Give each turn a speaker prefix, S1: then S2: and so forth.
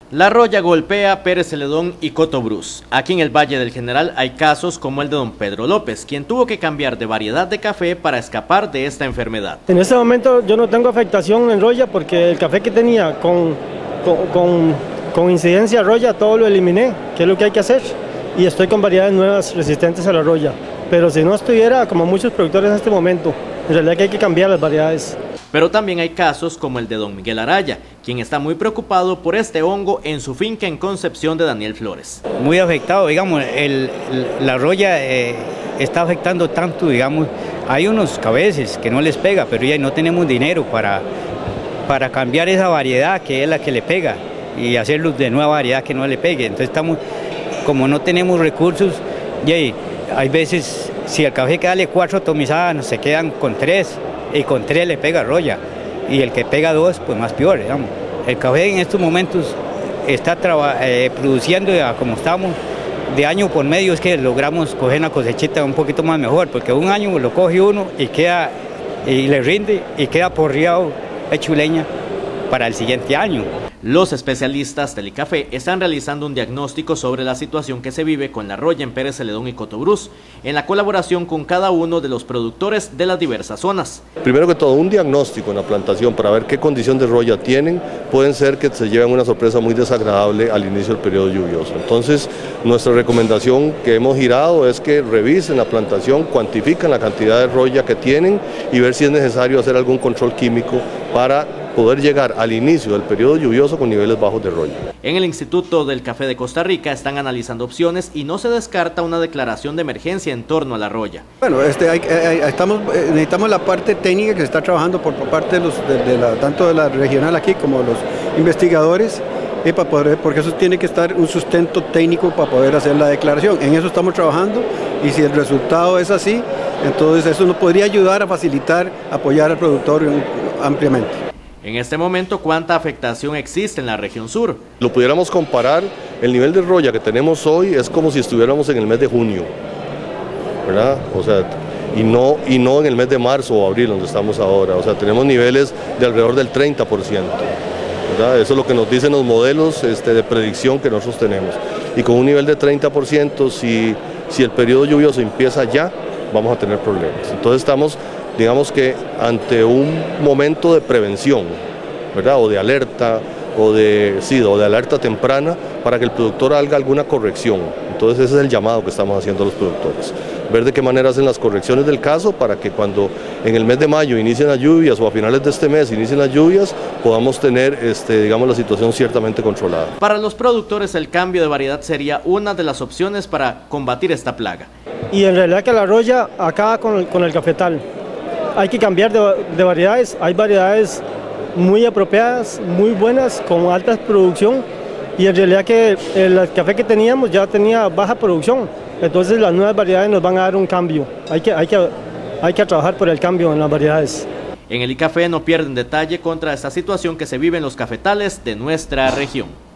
S1: La roya golpea Pérez Celedón y Cotobruz. Aquí en el Valle del General hay casos como el de don Pedro López, quien tuvo que cambiar de variedad de café para escapar de esta enfermedad.
S2: En este momento yo no tengo afectación en roya porque el café que tenía con incidencia roya todo lo eliminé, que es lo que hay que hacer, y estoy con variedades nuevas resistentes a la roya. Pero si no estuviera como muchos productores en este momento, en realidad que hay que cambiar las variedades.
S1: Pero también hay casos como el de don Miguel Araya, quien está muy preocupado por este hongo en su finca en Concepción de Daniel Flores.
S3: Muy afectado, digamos, la roya está afectando tanto, digamos, hay unos cabezas que no les pega, pero ya no tenemos dinero para cambiar esa variedad que es la que le pega y hacerlos de nueva variedad que no le pegue. Entonces estamos, como no tenemos recursos, y hay veces, si el café hay que darle 4 atomizadas, se quedan con 3. Y con 3 le pega roya, y el que pega 2, pues más peor, digamos. El café en estos momentos está produciendo, como estamos, de año por medio es que logramos coger una cosechita un poquito más mejor, porque un año lo coge uno y le rinde y queda porreado, hecho leña para el siguiente año.
S1: Los especialistas del ICAFE están realizando un diagnóstico sobre la situación que se vive con la roya en Pérez Celedón y Cotobruz, en la colaboración con cada uno de los productores de las diversas zonas.
S4: Primero que todo, un diagnóstico en la plantación para ver qué condición de roya tienen, pueden ser que se lleven una sorpresa muy desagradable al inicio del periodo lluvioso. Entonces, nuestra recomendación que hemos girado es que revisen la plantación, cuantifiquen la cantidad de roya que tienen y ver si es necesario hacer algún control químico para poder llegar al inicio del periodo lluvioso con niveles bajos de roya.
S1: En el Instituto del Café de Costa Rica están analizando opciones y no se descarta una declaración de emergencia en torno a la roya.
S5: Bueno, necesitamos la parte técnica que se está trabajando por parte de tanto de la regional aquí como los investigadores, porque eso tiene que estar un sustento técnico para poder hacer la declaración. En eso estamos trabajando y si el resultado es así, entonces eso nos podría ayudar a facilitar, apoyar al productor ampliamente.
S1: En este momento, ¿cuánta afectación existe en la región sur?
S4: Lo pudiéramos comparar, el nivel de roya que tenemos hoy es como si estuviéramos en el mes de junio, ¿verdad? O sea, y no en el mes de marzo o abril donde estamos ahora, o sea, tenemos niveles de alrededor del 30%, ¿verdad? Eso es lo que nos dicen los modelos de predicción que nosotros tenemos. Y con un nivel de 30%, si el periodo lluvioso empieza ya, vamos a tener problemas. Entonces estamos, digamos que ante un momento de prevención, ¿verdad? O de alerta, o de alerta temprana para que el productor haga alguna corrección. Entonces ese es el llamado que estamos haciendo a los productores. Ver de qué manera hacen las correcciones del caso para que cuando en el mes de mayo inicien las lluvias o a finales de este mes inicien las lluvias, podamos tener, digamos, la situación ciertamente controlada.
S1: Para los productores el cambio de variedad sería una de las opciones para combatir esta plaga.
S2: Y en realidad que la roya acaba con el cafetal. Hay que cambiar de variedades, hay variedades muy apropiadas, muy buenas, con alta producción, y en realidad que el café que teníamos ya tenía baja producción, entonces las nuevas variedades nos van a dar un cambio, hay que trabajar por el cambio en las variedades.
S1: En el ICAFE no pierden detalle contra esta situación que se vive en los cafetales de nuestra región.